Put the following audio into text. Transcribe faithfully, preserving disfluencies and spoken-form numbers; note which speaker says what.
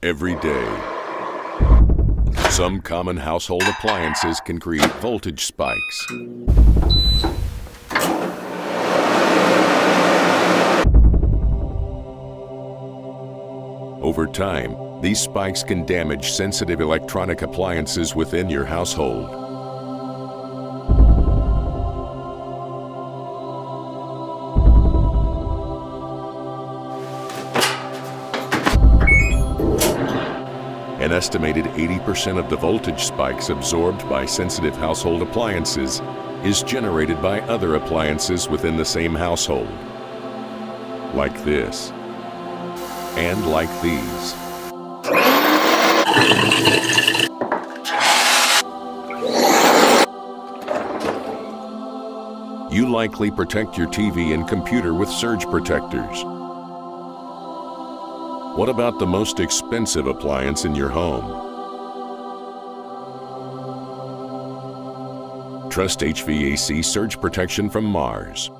Speaker 1: every day. Some common household appliances can create voltage spikes. Over time, these spikes can damage sensitive electronic appliances within your household. An estimated eighty percent of the voltage spikes absorbed by sensitive household appliances is generated by other appliances within the same household, like this, and like these. You likely protect your T V and computer with surge protectors. What about the most expensive appliance in your home? Trust H V A C surge protection from Mars.